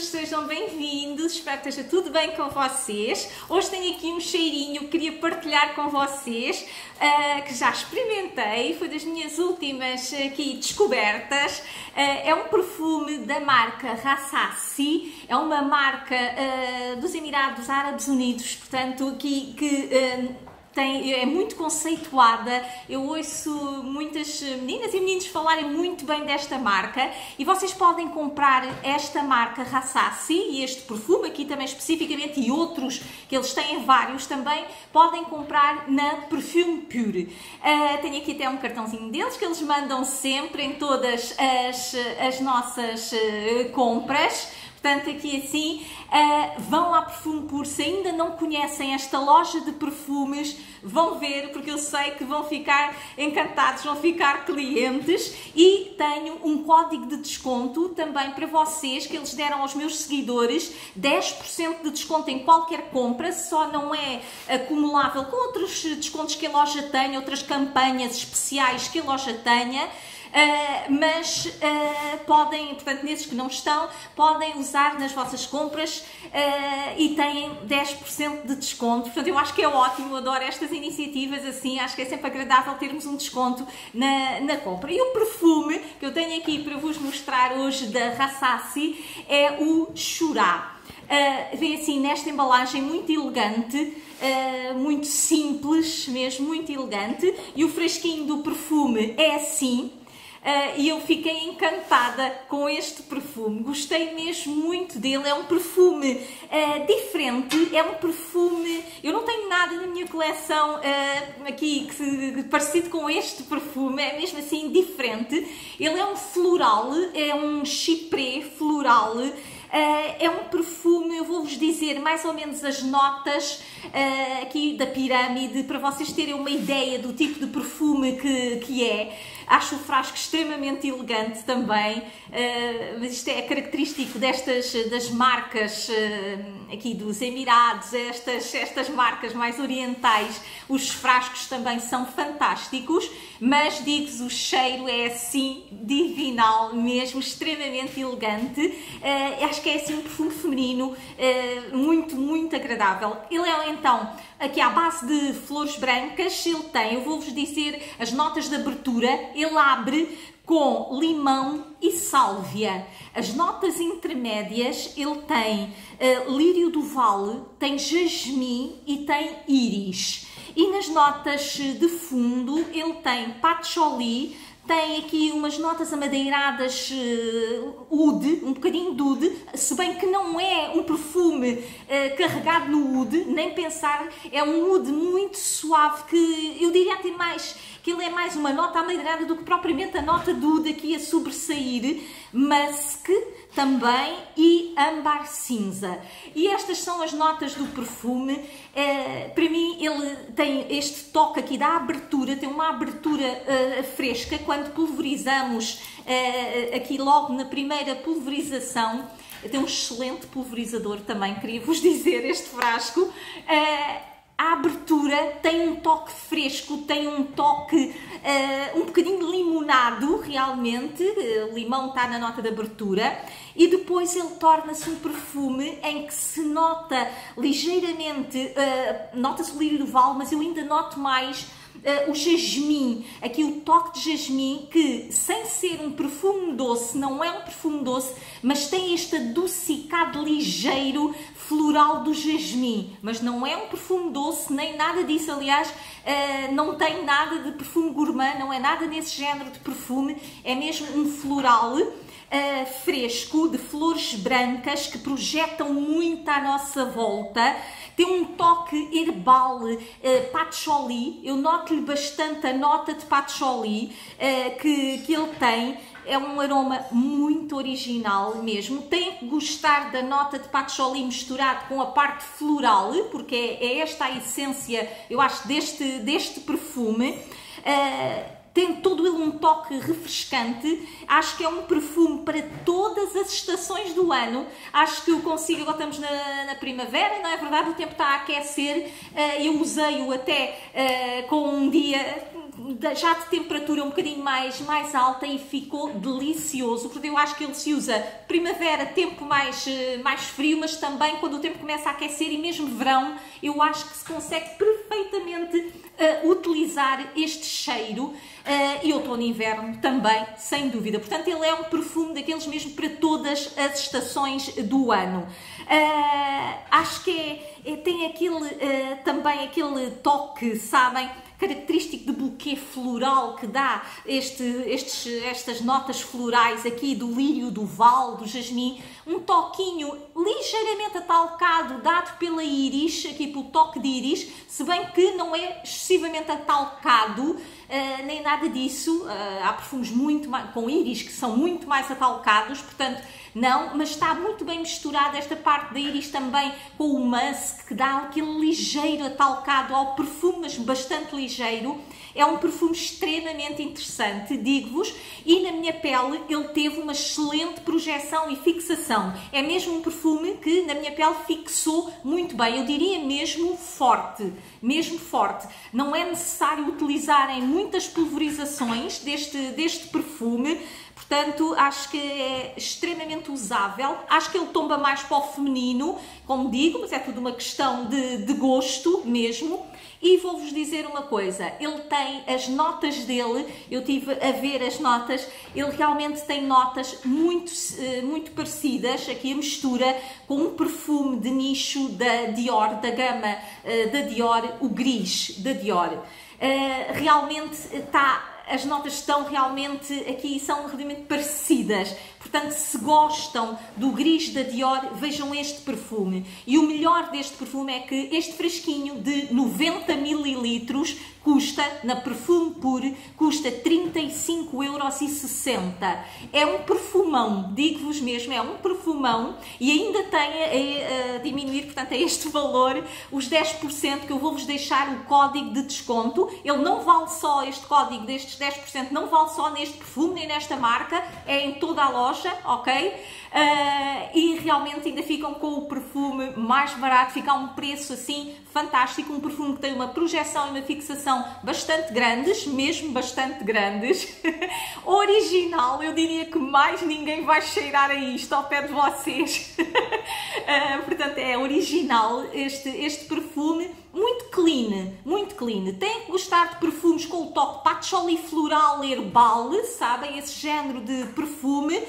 todos, sejam bem-vindos, espero que esteja tudo bem com vocês. Hoje tenho aqui um cheirinho que queria partilhar com vocês, que já experimentei, foi das minhas últimas aqui descobertas. É um perfume da marca Rassasi, é uma marca dos Emirados Árabes Unidos, portanto, é muito conceituada. Eu ouço muitas meninas e meninos falarem muito bem desta marca e vocês podem comprar esta marca Rassasi e este perfume aqui também especificamente e outros que eles têm vários também, podem comprar na Perfume Pure. Tenho aqui até um cartãozinho deles que eles mandam sempre em todas as nossas compras. Portanto, aqui assim, vão à Perfume Pure, se ainda não conhecem esta loja de perfumes, vão ver, porque eu sei que vão ficar encantados, vão ficar clientes. E tenho um código de desconto também para vocês, que eles deram aos meus seguidores, 10% de desconto em qualquer compra, só não é acumulável com outros descontos que a loja tenha, outras campanhas especiais que a loja tenha. Mas podem, portanto, nesses que não estão, podem usar nas vossas compras e têm 10% de desconto. Portanto, eu acho que é ótimo, eu adoro estas iniciativas assim, acho que é sempre agradável termos um desconto na compra. E o perfume que eu tenho aqui para vos mostrar hoje da Rassasi é o Shura. Vem assim nesta embalagem muito elegante, muito simples mesmo, muito elegante, e o frasquinho do perfume é assim. E eu fiquei encantada com este perfume, gostei mesmo muito dele. É um perfume diferente, é um perfume, eu não tenho nada na minha coleção aqui parecido com este perfume, é mesmo assim diferente. Ele é um floral, é um chypre floral. É um perfume, eu vou-vos dizer mais ou menos as notas aqui da pirâmide, para vocês terem uma ideia do tipo de perfume que é. Acho o frasco extremamente elegante também, mas isto é característico das marcas aqui dos Emirados, estas marcas mais orientais. Os frascos também são fantásticos, mas digo-vos, o cheiro é assim divinal mesmo, extremamente elegante. Acho que é assim um perfume feminino muito, muito agradável. Ele é então aqui à base de flores brancas, ele tem, eu vou-vos dizer as notas de abertura, ele abre com limão e sálvia. As notas intermédias, ele tem lírio do vale, tem jasmim e tem íris. E nas notas de fundo, ele tem patchouli, tem aqui umas notas amadeiradas, oud, um bocadinho de oud, se bem que não é um perfume carregado no oud, nem pensar, é um oud muito suave, que eu diria até mais, que ele é mais uma nota amadeirada do que propriamente a nota de oud aqui a sobressair, musk também e âmbar cinza. E estas são as notas do perfume. Para mim ele tem este toque aqui da abertura, tem uma abertura fresca quando pulverizamos aqui logo na primeira pulverização. Tem um excelente pulverizador também, queria vos dizer, este frasco. A abertura tem um toque fresco, tem um toque um bocadinho limonado, realmente. O limão está na nota de abertura. E depois ele torna-se um perfume em que se nota ligeiramente, nota-se o lírio do vale, mas eu ainda noto mais o jasmim, aqui o toque de jasmim, que sem ser um perfume doce, não é um perfume doce, mas tem este adocicado ligeiro floral do jasmim, mas não é um perfume doce, nem nada disso. Aliás, não tem nada de perfume gourmand, não é nada nesse género de perfume, é mesmo um floral fresco, de flores brancas que projetam muito à nossa volta. Tem um toque herbal, patchouli, eu noto-lhe bastante a nota de patchouli que ele tem. É um aroma muito original mesmo. Tem que gostar da nota de patchouli misturado com a parte floral, porque é esta a essência, eu acho, deste perfume. Tem todo ele um toque refrescante. Acho que é um perfume para todas as estações do ano. Acho que eu consigo, agora estamos na primavera, não é verdade? O tempo está a aquecer. Eu usei-o até com um dia já de temperatura um bocadinho mais alta e ficou delicioso, porque eu acho que ele se usa primavera, tempo mais frio, mas também quando o tempo começa a aquecer e mesmo verão, eu acho que se consegue perfeitamente utilizar este cheiro e outono e inverno também, sem dúvida. Portanto, ele é um perfume daqueles mesmo para todas as estações do ano. Acho que tem também aquele toque, sabem, característico de buquê floral que dá estas notas florais aqui do lírio, do val, do jasmim, um toquinho ligeiramente atalcado dado pela íris, aqui pelo toque de íris, se bem que não é excessivamente atalcado, nem nada disso. Há perfumes com íris que são muito mais atalcados, portanto não, mas está muito bem misturada esta parte da íris também com o musk, que dá aquele ligeiro atalcado ao perfume, mas bastante ligeiro. É um perfume extremamente interessante, digo-vos, e na minha pele ele teve uma excelente projeção e fixação. É mesmo um perfume que na minha pele fixou muito bem, eu diria mesmo forte, mesmo forte. Não é necessário utilizarem muitas pulverizações deste perfume. Portanto, acho que é extremamente usável. Acho que ele tomba mais para o feminino, como digo, mas é tudo uma questão de gosto mesmo. E vou-vos dizer uma coisa, ele tem as notas dele, eu tive a ver as notas, ele realmente tem notas muito parecidas, aqui a mistura, com um perfume de nicho da Dior, da gama da Dior, o gris da Dior. Realmente as notas estão realmente aqui, são realmente parecidas. Portanto, se gostam do gris da Dior, vejam este perfume. E o melhor deste perfume é que este frasquinho de 90 ml custa, na Perfume Pure, custa 35,60 €. É um perfumão, digo-vos mesmo, é um perfumão, e ainda tem a diminuir, portanto, a este valor, os 10% que eu vou-vos deixar o código de desconto. Ele não vale só, este código destes 10%, não vale só neste perfume, nem nesta marca, é em toda a loja, ok? E realmente ainda ficam com o perfume mais barato, fica a um preço assim fantástico, um perfume que tem uma projeção e uma fixação bastante grandes, mesmo bastante grandes. Original, eu diria que mais ninguém vai cheirar a isto ao pé de vocês. Portanto, é original este perfume, muito clean, muito clean. Tem que gostar de perfumes com o toque patchouli floral herbal, sabem? Esse género de perfume.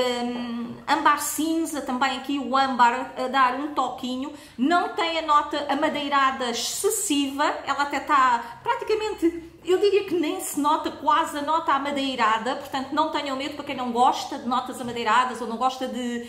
Âmbar cinza, também aqui o âmbar a dar um toquinho. Não tem a nota amadeirada excessiva, ela até está praticamente, eu diria que nem se nota quase a nota amadeirada, portanto não tenham medo para quem não gosta de notas amadeiradas ou não gosta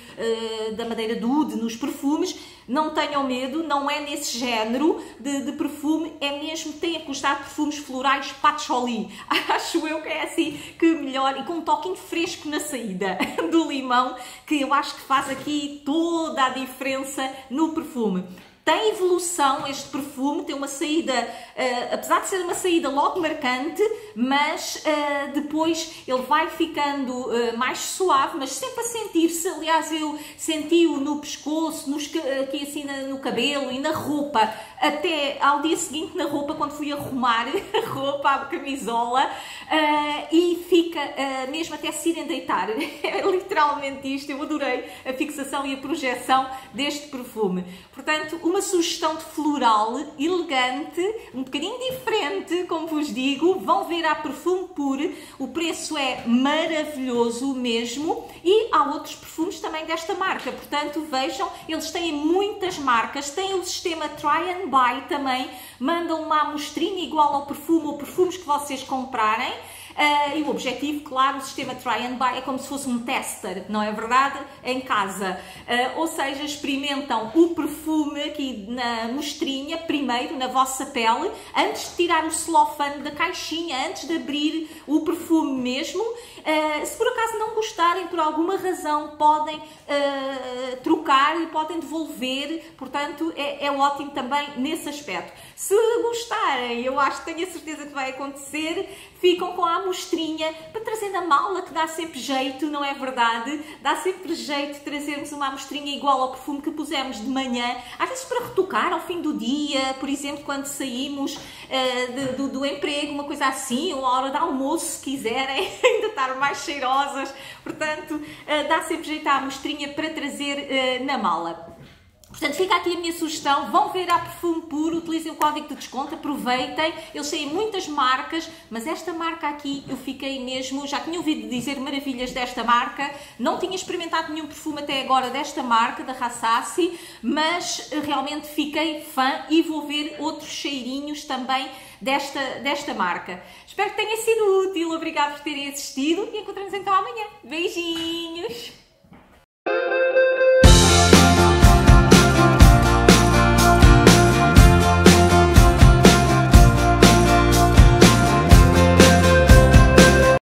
da madeira de oud nos perfumes, não tenham medo, não é nesse género de perfume, é mesmo, tem a gostar de perfumes florais patchouli, acho eu que é assim que melhor, e com um toquinho fresco na saída do limão, que eu acho que faz aqui toda a diferença no perfume. Tem evolução este perfume, tem uma saída, apesar de ser uma saída logo marcante, mas depois ele vai ficando mais suave, mas sempre a sentir-se. Aliás, eu senti-o no pescoço, aqui assim no cabelo e na roupa, até ao dia seguinte na roupa, quando fui arrumar a roupa, a camisola, e fica mesmo até se irem deitar. É literalmente isto, eu adorei a fixação e a projeção deste perfume. Portanto, uma sugestão de floral, elegante, um bocadinho diferente, como vos digo. Vão ver a Perfume Pure, o preço é maravilhoso mesmo, e há outros perfumes também desta marca, portanto vejam, eles têm muitas marcas, têm o sistema Try and Buy também, mandam uma amostrinha igual ao perfume ou perfumes que vocês comprarem. E o objetivo, claro, o sistema Try and Buy é como se fosse um tester, não é verdade? Em casa. Ou seja, experimentam o perfume aqui na mostrinha, primeiro, na vossa pele, antes de tirar o celofane da caixinha, antes de abrir o perfume mesmo. Se por acaso não gostarem, por alguma razão, podem trocar e podem devolver, portanto, é ótimo também nesse aspecto. Se gostarem, eu acho que tenho a certeza que vai acontecer, ficam com a amostrinha para trazer na mala, que dá sempre jeito, não é verdade? Dá sempre jeito trazermos uma amostrinha igual ao perfume que pusemos de manhã, às vezes para retocar ao fim do dia, por exemplo, quando saímos do emprego, uma coisa assim, ou à hora de almoço, se quiserem ainda estar mais cheirosas. Portanto, dá sempre jeito à amostrinha para trazer na mala. Portanto, fica aqui a minha sugestão, vão ver a Perfume Puro, utilizem o código de desconto, aproveitem, eles têm muitas marcas, mas esta marca aqui eu fiquei mesmo, já tinha ouvido dizer maravilhas desta marca, não tinha experimentado nenhum perfume até agora desta marca, da Rassassi, mas realmente fiquei fã e vou ver outros cheirinhos também desta marca. Espero que tenha sido útil, obrigado por terem assistido e encontramos então amanhã. Beijinhos!